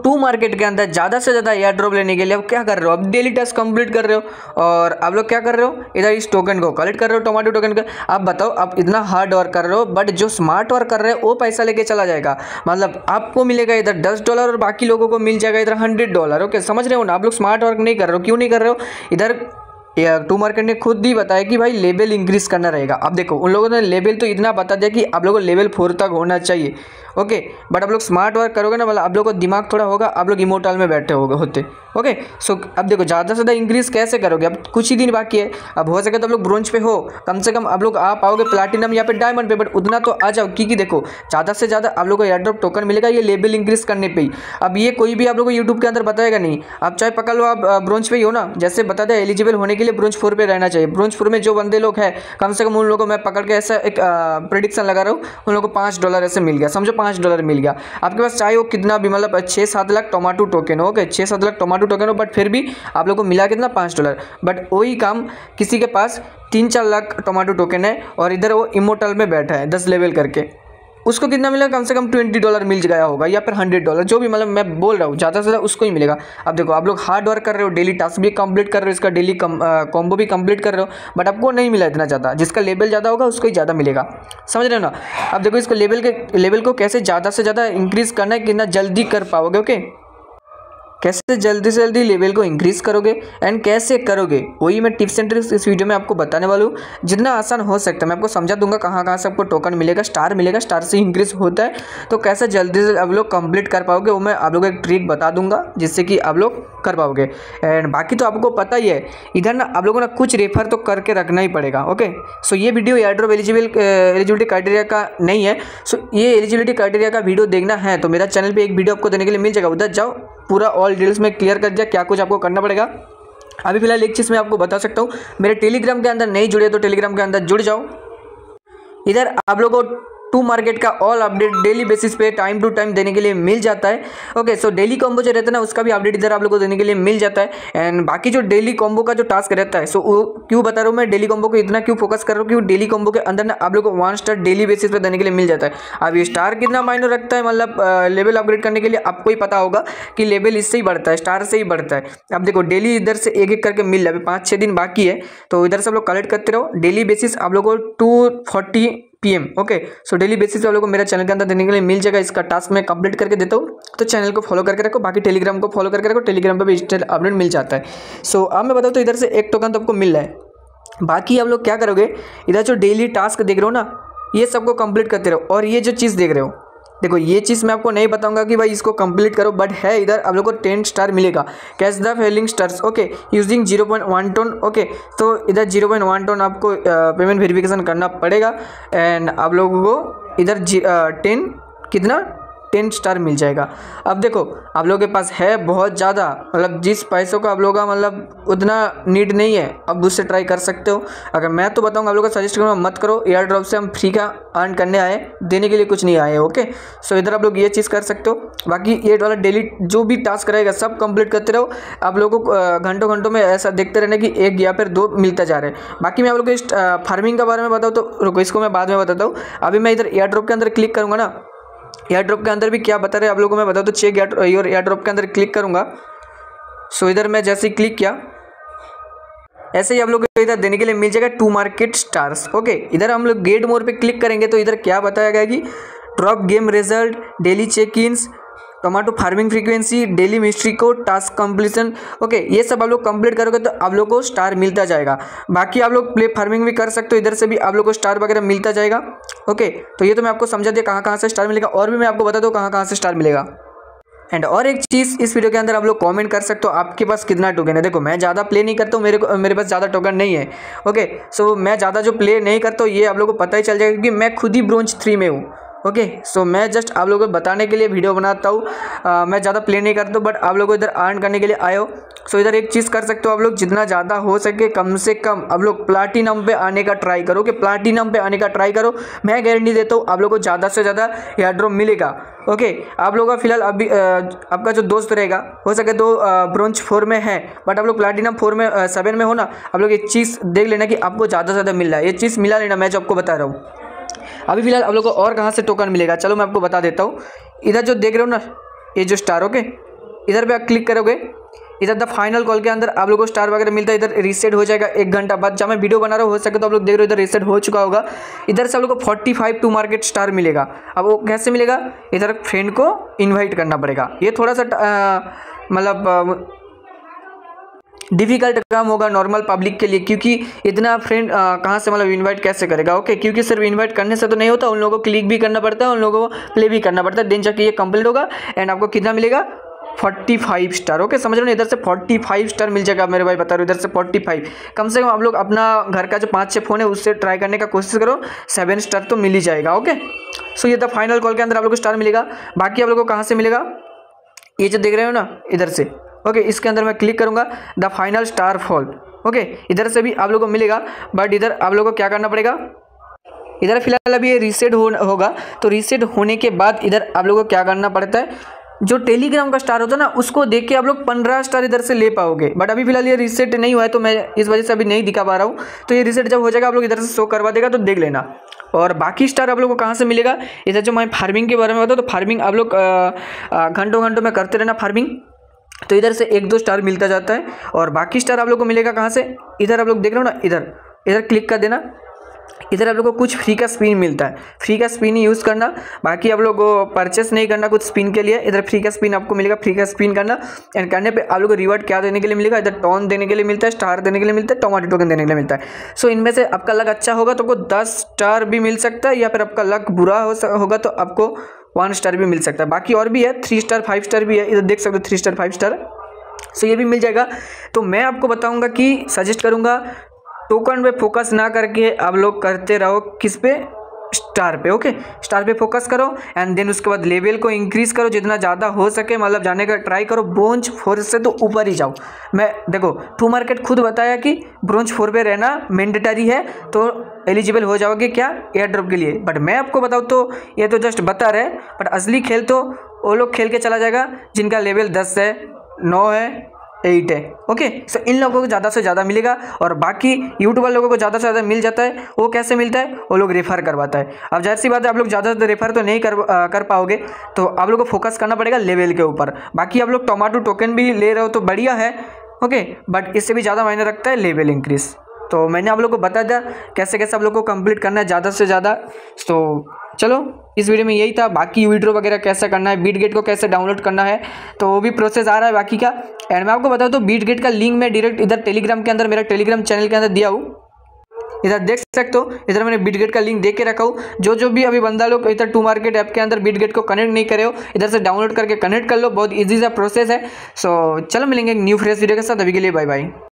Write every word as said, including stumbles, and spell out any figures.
To market के अंदर ज़्यादा से ज़्यादा एयर ड्रॉप लेने के लिए अब क्या कर रहे हो, अब डेली टास्क कंप्लीट कर रहे हो और आप लोग क्या कर रहे हो, इधर इस टोकन को कलेक्ट कर रहे हो, टोमेटो टोकन का। आप बताओ, आप इतना हार्ड वर्क कर रहे हो, बट जो स्मार्ट वर्क कर रहे हो वो पैसा लेके चला जाएगा। मतलब आपको मिलेगा इधर दस डॉलर और बाकी लोगों को मिल जाएगा इधर हंड्रेड डॉलर। ओके, समझ रहे हो ना। आप लोग स्मार्ट वर्क नहीं कर रहे हो, क्यों नहीं कर रहे हो। इधर टू मार्केट ने खुद ही बताया कि भाई लेवल इंक्रीज करना रहेगा। अब देखो, उन लोगों ने लेवल तो इतना बता दिया कि आप लोगों को लेवल फोर तक होना चाहिए। ओके, बट आप लोग स्मार्ट वर्क करोगे ना, मतलब आप लोगों को दिमाग थोड़ा होगा, आप लोग इमोर्टल में बैठे होगे होते। ओके, सो अब देखो ज़्यादा से ज़्यादा इंक्रीज कैसे करोगे, अब कुछ ही दिन बाकी है। अब हो सके तो आप लोग ब्रोंज पे हो, कम से कम आप लोग आ पाओगे प्लाटिनम या फिर डायमंड पे, बट उतना तो आ जाओ, क्योंकि देखो ज़्यादा से ज़्यादा आप लोग को एयर ड्रॉप टोकन मिलेगा ये लेवल इंक्रीज करने पे ही। अब ये कोई भी आप लोग को यूट्यूब के अंदर बताएगा नहीं। आप चाहे पकड़ लो, आप ब्रोंज पे ही हो ना, जैसे बता दें एलिजिबल होने के लिए ब्रोंज फोर पे रहना चाहिए। ब्रोंज फोर में जो बंदे लोग हैं, कम से कम उन लोगों को मैं पकड़ के ऐसा एक प्रेडिक्शन लगा रहा हूँ, उन लोगों को पाँच डॉलर ऐसे मिल गया, समझो पाँच डॉलर मिल गया। आपके पास चाहे वो कितना भी, मतलब छः सात लाख टोमेटो टोकन हो, ओके छः सात लाख टोमेटो टोकन हो, बट फिर भी आप लोग को मिला कितना, पाँच डॉलर। बट वही काम किसी के पास तीन चार लाख टोमेटो टोकन है और इधर वो इमोर्टल में बैठा है दस लेवल करके, उसको कितना मिलेगा, कम से कम ट्वेंटी डॉलर मिल गया होगा या फिर हंड्रेड डॉलर, जो भी, मतलब मैं बोल रहा हूँ ज़्यादा से ज़्यादा उसको ही मिलेगा। अब देखो, आप लोग हार्ड वर्क कर रहे हो, डेली टास्क भी कंप्लीट कर रहे हो, इसका डेली कॉम्बो भी कंप्लीट कर रहे हो, बट आपको नहीं मिला इतना ज़्यादा। जिसका लेवल ज़्यादा होगा उसको ही ज़्यादा मिलेगा, समझ रहे हो ना। अब देखो, इसको लेवल के लेवल को कैसे ज़्यादा से ज़्यादा इंक्रीज़ करना है, कितना जल्दी कर पाओगे। ओके, कैसे जल्दी से जल्दी लेवल को इंक्रीज़ करोगे एंड कैसे करोगे, वही मैं टिप्स एंड ट्रिक्स इस वीडियो में आपको बताने वाला हूँ। जितना आसान हो सकता है मैं आपको समझा दूंगा, कहाँ कहाँ से आपको टोकन मिलेगा, स्टार मिलेगा, स्टार से इंक्रीज होता है, तो कैसे जल्दी से आप लोग कंप्लीट कर पाओगे वो मैं आप लोगों को एक ट्रिक बता दूंगा, जिससे कि आप लोग कर पाओगे। एंड बाकी तो आपको पता ही है, इधर ना आप लोगों ने कुछ रेफर तो करके रखना ही पड़ेगा। ओके, सो ये video airdrop eligible eligibility criteria का नहीं है। सो ये एलिजिबिलिटी क्राइटेरिया का वीडियो देखना है तो मेरा चैनल पर एक वीडियो आपको देने के लिए मिल जाएगा, उधर जाओ, पूरा ऑल डिटेल्स में क्लियर कर दिया क्या कुछ आपको करना पड़ेगा। अभी फिलहाल एक चीज़ मैं आपको बता सकता हूँ, मेरे टेलीग्राम के अंदर नहीं जुड़े तो टेलीग्राम के अंदर जुड़ जाओ। इधर आप लोगों को टू मार्केट का ऑल अपडेट डेली बेसिस पे टाइम टू टाइम देने के लिए मिल जाता है। ओके, सो डेली कॉम्बो जो रहता है ना, उसका भी अपडेट इधर आप लोगों को देने के लिए मिल जाता है। एंड बाकी जो डेली कॉम्बो का जो टास्क रहता है, सो वो क्यों बता रहा हूँ मैं, डेली कॉम्बो को इतना क्यों फोकस कर रहा हूँ, क्योंकि डेली कॉम्बो के अंदर ना आप लोग को वन स्टार डेली बेसिस पे देने के लिए मिल जाता है। अब ये स्टार कितना मायने रखता है, मतलब लेवल अपग्रेड करने के लिए आपको ही पता होगा कि लेवल इससे ही बढ़ता है, स्टार से ही बढ़ता है। अब देखो, डेली इधर से एक एक करके मिल रहा है, अभी पाँच छः दिन बाकी है, तो इधर से आप लोग कलेक्ट करते रहो। डेली बेसिस आप लोग को two forty P M okay, so daily basis पे आप लोग को मेरा चैनल के अंदर देने के लिए मिल जाएगा। इसका टास्क मैं कंप्लीट करके देता हूँ, तो चैनल को फॉलो करके रखो, बाकी टेलीग्राम को फॉलो करके रखो, टेलीग्राम पे भी इंस्टा अपडेट मिल जाता है। सो अब मैं बताऊँ तो इधर से एक टोकन तो आपको मिल रहा है, बाकी आप लोग क्या करोगे, इधर जो डेली टास्क देख रहे हो ना, ये सबको कंप्लीट करते रहो। और ये जो चीज़ देख रहे हो, देखो ये चीज़ मैं आपको नहीं बताऊंगा कि भाई इसको कंप्लीट करो, बट है इधर आप लोग को टेन स्टार मिलेगा, catch the falling stars. Okay, using zero point one ton. Okay, तो इधर जीरो पॉइंट वन टोन आपको पेमेंट वेरिफिकेशन करना पड़ेगा एंड आप लोगों को इधर टेन कितना टेन स्टार मिल जाएगा। अब देखो, आप लोगों के पास है बहुत ज़्यादा, मतलब जिस पैसों का आप लोगों का मतलब उतना नीड नहीं है, अब उससे ट्राई कर सकते हो। अगर मैं तो बताऊंगा, आप लोगों को सजेस्ट करूँगा मत करो, एयर ड्रॉप से हम फ्री का अर्न करने आए, देने के लिए कुछ नहीं आए। ओके, सो इधर आप लोग ये चीज़ कर सकते हो। बाकी ये वाला डेली जो भी टास्क रहेगा सब कंप्लीट करते रहो। आप लोगों को घंटों घंटों में ऐसा देखते रहना कि एक या फिर दो मिलता जा रहे हैं। बाकी मैं आप लोग को फार्मिंग के बारे में बताऊँ तो रुको, इसको मैं बाद में बताता हूँ। अभी मैं इधर एयर ड्रॉप के अंदर क्लिक करूँगा ना, एयर ड्रॉप के अंदर भी क्या बता रहे हैं आप लोगों को मैं बताऊँ तो चेक योर एयर ड्रॉप के अंदर क्लिक करूँगा। सो इधर मैं जैसे ही क्लिक किया, ऐसे ही आप लोग को इधर देने के लिए मिल जाएगा टू मार्केट स्टार्स। ओके, इधर हम लोग गेट मोर पे क्लिक करेंगे तो इधर क्या बताया गया कि drop game result, daily check ins, tomato farming frequency, daily mystery code, task completion. Okay, ये सब आप लोग कंप्लीट करोगे तो आप लोग को स्टार मिलता जाएगा। बाकी आप लोग प्ले फार्मिंग भी कर सकते हो, इधर से भी आप लोग को स्टार वगैरह मिलता जाएगा। ओके, तो ये तो मैं आपको समझा दिया कहाँ कहाँ से स्टार मिलेगा, और भी मैं आपको बता दूँ कहाँ कहाँ से स्टार मिलेगा। एंड और एक चीज़ इस वीडियो के अंदर आप लोग कमेंट कर सकते हो आपके पास कितना टोकन है। देखो, मैं ज़्यादा प्ले नहीं करता हूँ, मेरे को मेरे पास ज़्यादा टोकन नहीं है। ओके, सो मैं ज़्यादा जो प्ले नहीं करता हूँ ये आप लोगों को पता ही चल जाएगा, क्योंकि मैं खुद ही ब्रोंज थ्री में हूँ। ओके, सो मैं जस्ट आप लोगों को बताने के लिए वीडियो बनाता हूँ, मैं ज़्यादा प्ले नहीं करता हूँ, बट आप लोगों को इधर अर्न करने के लिए आए हो। सो इधर एक चीज़ कर सकते हो आप लोग, जितना ज़्यादा हो सके कम से कम आप लोग प्लाटिनम पे आने का ट्राई करो, कि प्लाटिनम पे आने का ट्राई करो। मैं गारंटी देता हूँ आप लोगों को ज़्यादा से ज़्यादा एयर ड्रॉप मिलेगा। ओके, आप लोगों का फिलहाल अभी आपका जो दोस्त रहेगा हो सके तो ब्रोंज फोर में है, बट आप लोग प्लाटिनम फोर में सेवन में हो ना, आप लोग एक चीज़ देख लेना कि आपको ज़्यादा से ज़्यादा मिल रहा है, ये चीज़ मिला लेना मैं जो आपको बता रहा हूँ। अभी फिलहाल आप लोग को और कहाँ से टोकन मिलेगा चलो मैं आपको बता देता हूँ। इधर जो देख रहे हो ना, ये जो स्टार, ओके इधर पे आप क्लिक करोगे, इधर द फाइनल कॉल के अंदर आप लोगों को स्टार वगैरह मिलता है। इधर रीसेट हो जाएगा एक घंटा बाद। जब मैं वीडियो बना रहा हूँ, हो सके तो आप लोग देख रहे हो इधर रीसेट हो चुका होगा। इधर से आप लोग को forty five Tomarket star मिलेगा। अब वो कैसे मिलेगा, इधर फ्रेंड को इन्वाइट करना पड़ेगा। ये थोड़ा सा मतलब डिफिकल्ट काम होगा नॉर्मल पब्लिक के लिए, क्योंकि इतना फ्रेंड कहाँ से मतलब इनवाइट कैसे करेगा। ओके, क्योंकि सिर्फ इनवाइट करने से तो नहीं होता, उन लोगों को क्लिक भी करना पड़ता है, उन लोगों को प्ले भी करना पड़ता है। दिन जाके ये कंप्लीट होगा एंड आपको कितना मिलेगा, फोर्टी फाइव स्टार। ओके, समझ रहे हो ना, इधर से फोर्टी फाइव स्टार मिल जाएगा मेरे भाई, बता रहे हो इधर से फोर्टी फाइव। कम से कम आप लोग अपना घर का जो पाँच छः फ़ोन है उससे ट्राई करने का कोशिश करो, सेवन स्टार तो मिल ही जाएगा। ओके, सो ये था फाइनल कॉल के अंदर आप लोग को स्टार मिलेगा। बाकी आप लोग को कहाँ से मिलेगा, ये जो देख रहे हो ना इधर से। ओके, इसके अंदर मैं क्लिक करूंगा, the final star fall. Okay, इधर से भी आप लोगों को मिलेगा, बट इधर आप लोगों को क्या करना पड़ेगा, इधर फिलहाल अभी ये रीसेट हो होगा। तो रीसेट होने के बाद इधर आप लोगों को क्या करना पड़ता है, जो टेलीग्राम का स्टार होता है ना, उसको देख के आप लोग पंद्रह स्टार इधर से ले पाओगे। बट अभी फिलहाल ये रीसेट नहीं हुआ है, तो मैं इस वजह से अभी नहीं दिखा पा रहा हूँ। तो ये रीसेट जब हो जाएगा आप लोग इधर से शो करवा देगा, तो देख लेना। और बाकी स्टार आप लोग को कहाँ से मिलेगा, इधर जो मैं फार्मिंग के बारे में बताऊँ, तो फार्मिंग आप लोग घंटों घंटों में करते रहना फार्मिंग, तो इधर से एक दो स्टार मिलता जाता है। और बाकी स्टार आप लोग को मिलेगा कहाँ से, इधर आप लोग देख रहे हो ना, इधर इधर क्लिक कर देना। इधर आप लोग को कुछ फ्री का स्पिन मिलता है, फ्री का स्पिन ही यूज़ करना। बाकी आप लोग को परचेस नहीं करना कुछ स्पिन के लिए। इधर फ्री का स्पिन आपको मिलेगा, फ्री का स्पिन करना एंड करने पे आप लोग को रिवार्ड क्या देने के लिए मिलेगा, इधर टॉन देने के लिए मिलता है, स्टार देने के लिए मिलता है, टोमेटो टोकन देने के लिए मिलता है। सो इनमें से आपका लक अच्छा होगा तो आपको दस स्टार भी मिल सकता है, या फिर आपका लक बुरा हो होगा तो आपको वन स्टार भी मिल सकता है। बाकी और भी है, थ्री स्टार फाइव स्टार भी है, इधर देख सकते हो three star five star. So ये भी मिल जाएगा। तो मैं आपको बताऊंगा कि सजेस्ट करूंगा टोकन पे फोकस ना करके आप लोग करते रहो किस पे, स्टार पे। ओके, स्टार पे फोकस करो एंड देन उसके बाद लेवल को इंक्रीज करो जितना ज़्यादा हो सके, मतलब जाने का ट्राई करो। ब्रोंज फोर से तो ऊपर ही जाओ। मैं देखो टू मार्केट खुद बताया कि ब्रोंज फोर पे रहना मैंडेटरी है, तो एलिजिबल हो जाओगे क्या, एयर ड्रॉप के लिए। बट मैं आपको बताऊँ तो ये तो जस्ट बता रहे, बट असली खेल तो वो लोग खेल के चला जाएगा जिनका लेवल दस है, नौ है, एट है। ओके, सो इन लोगों को ज़्यादा से ज़्यादा मिलेगा। और बाकी यूट्यूब वाले लोगों को ज़्यादा से ज़्यादा मिल जाता है। वो कैसे मिलता है, वो लोग रेफ़र करवाता है। अब जाहिर सी बात है, आप लोग ज़्यादा से रेफ़र तो नहीं कर आ, कर पाओगे, तो आप लोग को फोकस करना पड़ेगा लेवल के ऊपर। बाकी आप लोग टोमेटो टोकन भी ले रहे हो तो बढ़िया है। ओके, बट इससे भी ज़्यादा मायने रखता है लेवल इंक्रीज। तो मैंने आप लोग को बता दिया कैसे कैसे आप लोग को कंप्लीट करना है ज़्यादा से ज़्यादा। तो चलो इस वीडियो में यही था। बाकी विड्रॉ वगैरह कैसे करना है, बीटगेट को कैसे डाउनलोड करना है, तो वो भी प्रोसेस आ रहा है बाकी का। एंड मैं आपको बताऊँ तो बीटगेट का लिंक मैं डायरेक्ट इधर टेलीग्राम के अंदर, मेरा टेलीग्राम चैनल के अंदर दिया हूँ। इधर देख सकते हो, इधर मैंने बीटगेट का लिंक दे के रखा हूँ। जो जो भी अभी बंदा लोग इधर टू मार्केट ऐप के अंदर बीटगेट को कनेक्ट नहीं करे हो, इधर से डाउनलोड करके कनेक्ट कर लो। बहुत ईजी सा प्रोसेस है। सो चलो मिलेंगे एक न्यू फ्रेश वीडियो के साथ। अभी के लिए बाय बाय।